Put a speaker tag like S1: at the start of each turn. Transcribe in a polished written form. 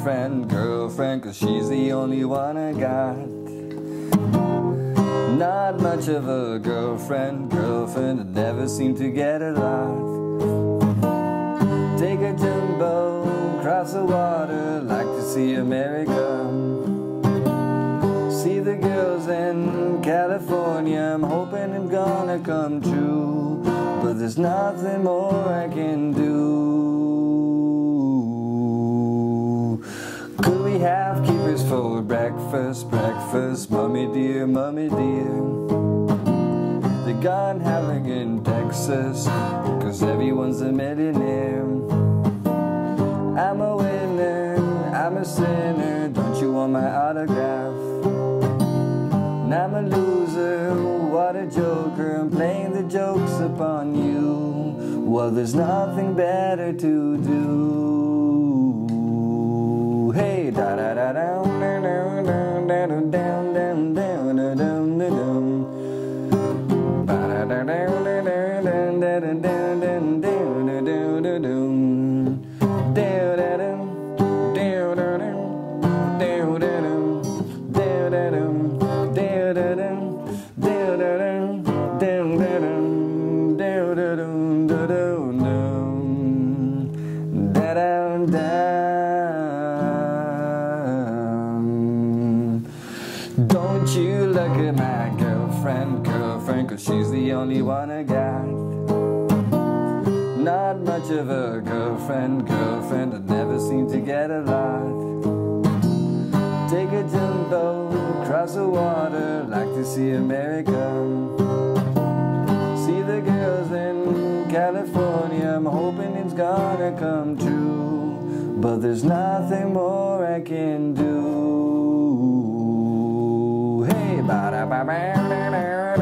S1: girlfriend, girlfriend, 'cause she's the only one I got. Not much of a girlfriend, girlfriend, I never seem to get a lot. Take a jumbo, cross the water, like to see America. See the girls in California, I'm hoping it's gonna come true, but there's nothing more I can do. Could we have keepers for breakfast, breakfast, mommy dear, mommy dear? They're gone howling in Texas, 'cause everyone's a millionaire. I'm a winner, I'm a sinner, don't you want my autograph? I'm a loser, what a joker, I'm playing the jokes upon you. Well, there's nothing better to do. Hey, da da da down, down, down, down, down, down, down, down, down, down. Ba da da down, down, down, down, down, down, down, down, down, down, down. Down, down, down, down, down, down, down, down. Don't you look at my girlfriend, girlfriend, 'cause she's the only one I got. Not much of a girlfriend, girlfriend, I never seem to get a lot. Take a jumbo, cross the water, like to see America. See the girls in California, I'm hoping it's gonna come true, but there's nothing more I can do. Hey, ba da ba ba da da.